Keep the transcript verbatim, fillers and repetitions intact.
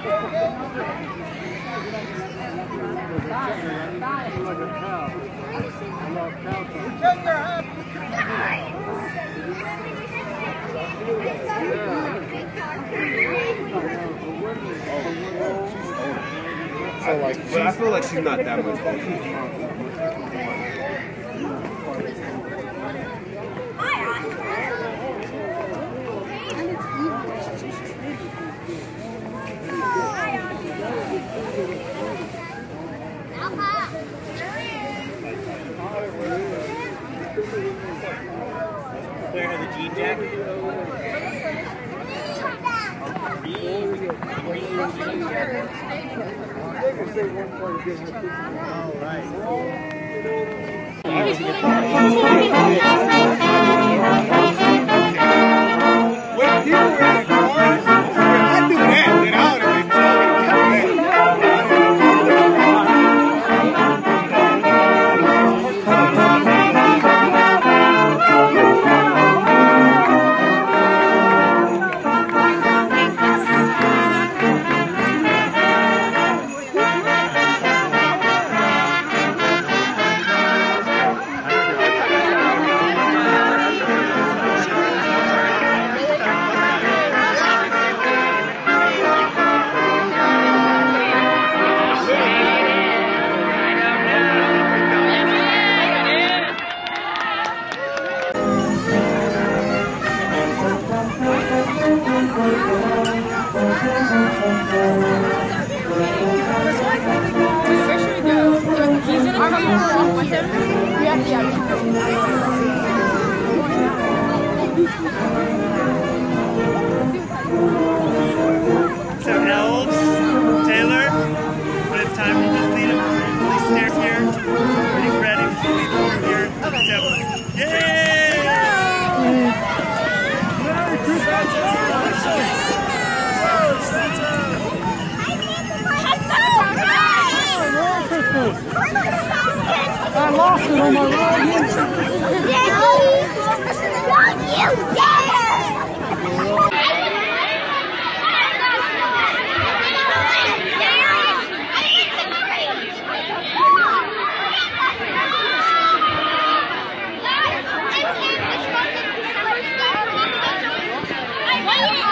I like, but I feel like she's not that much older. Claire has a jean jacket. All right. When people were in the cars, if I do that, then I would have been talking So elves, Taylor, when it's time to just lead them, please stairs here, getting ready to lead them here. Okay. Yay! I lost it on my ride. Don't you dare! Wait!